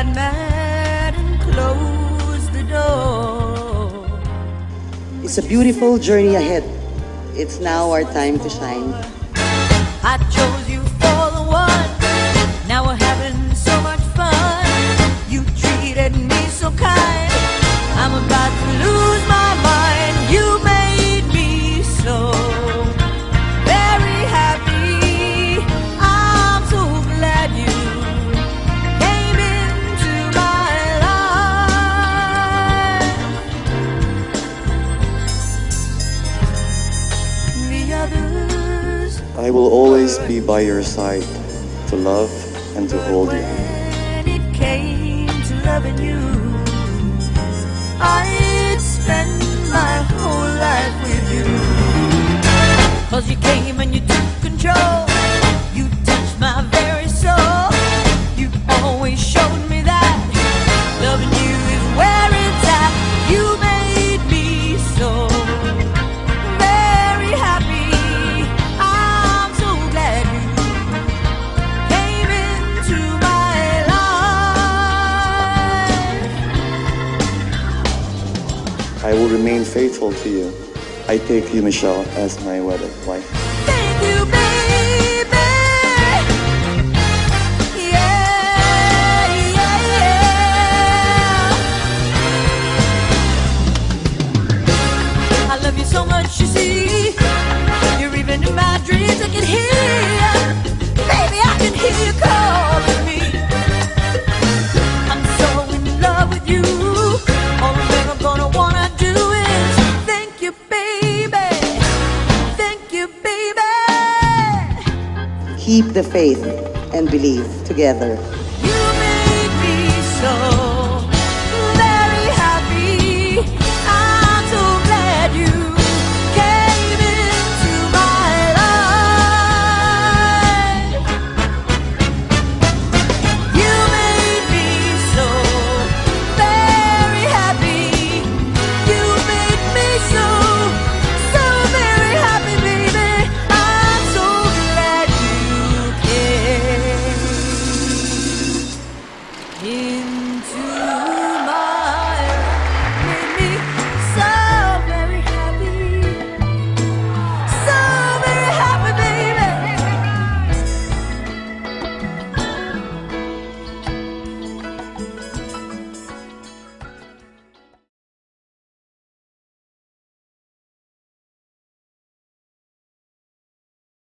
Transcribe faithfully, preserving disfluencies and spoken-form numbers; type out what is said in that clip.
got mad and closed the door. It's a beautiful journey ahead. It's now our time to shine. I chose you for the one. Now we're having so much fun. You treated me so kind. I'm about to lose my mind. You made me so very happy. I'm so glad you came into my life. The others, I will always be by your side to love and to hold you. when it came to loving you, I'd spend my whole life with you. Cause you came and you took control. You touched my very soul. You always showed me that loving you is where it's at. You made me so very happy. I'm so glad you came into my life. I will remain faithful to you. I take you, Michelle, as my wedded wife. Thank you, baby. Yeah, yeah, yeah. I love you so much, you see. You're even in my dreams. I can hear, baby, I can hear you calling me. I'm so in love with you. All that I'm gonna wanna do is thank you, baby. Thank you, baby. Keep the faith and believe together.